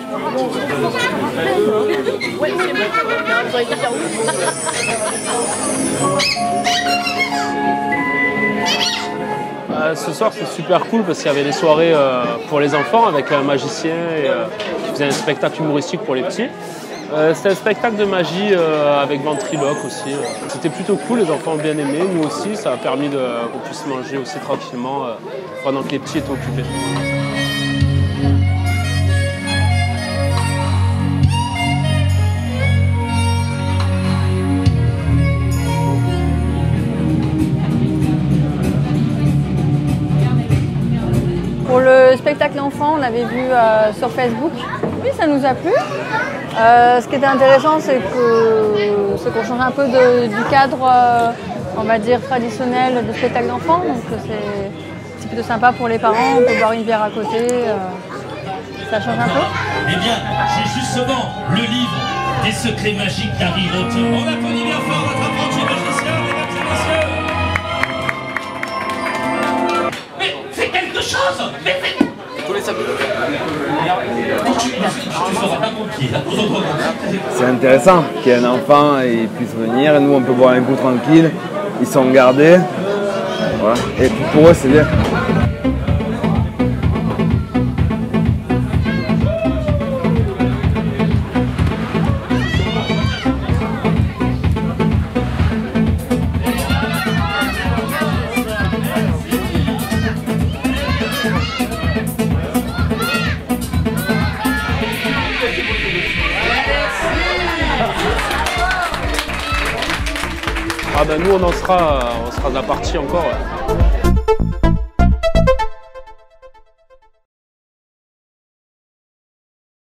Ce soir c'est super cool parce qu'il y avait des soirées pour les enfants avec un magicien qui faisait un spectacle humoristique pour les petits. C'était un spectacle de magie avec ventriloque aussi. C'était plutôt cool, les enfants ont bien aimé, nous aussi, ça a permis qu'on puisse manger aussi tranquillement pendant que les petits étaient occupés. Pour le spectacle enfant, on l'avait vu sur Facebook. Oui, ça nous a plu. Ce qui était intéressant, c'est qu'on change un peu du cadre, on va dire, traditionnel de spectacle d'enfant. Donc c'est plutôt sympa pour les parents, on peut boire une bière à côté. Ça change un peu. Eh bien, j'ai justement le livre des secrets magiques d'Harry Potter. On applaudit bien fort notre apprenti magicien, mesdames et messieurs. Mais fais quelque chose! Mais fais... C'est intéressant qu'un enfant puisse venir, nous on peut boire un coup tranquille, ils sont gardés, voilà. Et pour eux c'est bien. Ah ben nous on sera de la partie encore.